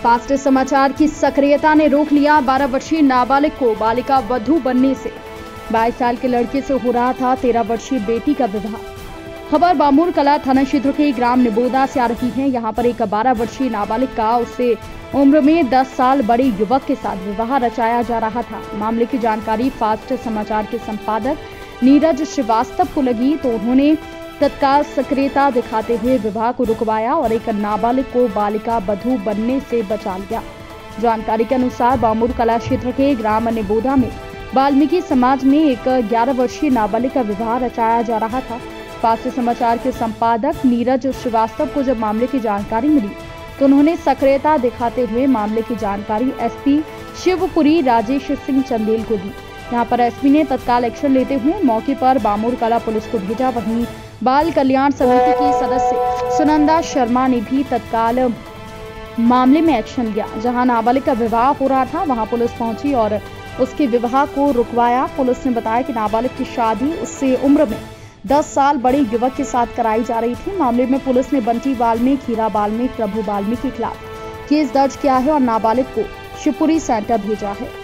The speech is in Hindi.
फास्ट समाचार की सक्रियता ने रोक लिया 12 वर्षीय नाबालिग को बालिका वधू बनने से। 22 साल के लड़के से हो रहा था 13 वर्षीय बेटी का विवाह। खबर बामूर कला थाना क्षेत्र के ग्राम निबोदा से आ रही है। यहाँ पर एक 12 वर्षीय नाबालिग का उससे उम्र में 10 साल बड़े युवक के साथ विवाह रचाया जा रहा था। मामले की जानकारी फास्ट समाचार के संपादक नीरज श्रीवास्तव को लगी तो उन्होंने तत्काल सक्रियता दिखाते हुए विवाह को रुकवाया और एक नाबालिग को बालिका वधू बनने से बचा लिया। जानकारी के अनुसार बामूर कला क्षेत्र के ग्राम निबोदा में वाल्मीकि समाज में एक 11 वर्षीय नाबालिग का विवाह रचाया जा रहा था। फास्ट समाचार के संपादक नीरज श्रीवास्तव को जब मामले की जानकारी मिली तो उन्होंने सक्रियता दिखाते हुए मामले की जानकारी एसपी शिवपुरी राजेश सिंह चंदेल को दी। यहाँ पर एसपी ने तत्काल एक्शन लेते हुए मौके पर बामूर कला पुलिस को भेजा। वहीं बाल कल्याण समिति की सदस्य सुनंदा शर्मा ने भी तत्काल मामले में एक्शन लिया। जहां नाबालिग का विवाह हो रहा था वहां पुलिस पहुंची और उसके विवाह को रुकवाया। पुलिस ने बताया कि नाबालिग की शादी उससे उम्र में 10 साल बड़े युवक के साथ कराई जा रही थी। मामले में पुलिस ने बंटी वाल्मीकि, हीरा वाल्मीकि, प्रभु वाल्मीकि के खिलाफ केस दर्ज किया है और नाबालिग को शिवपुरी सेंटर भेजा है।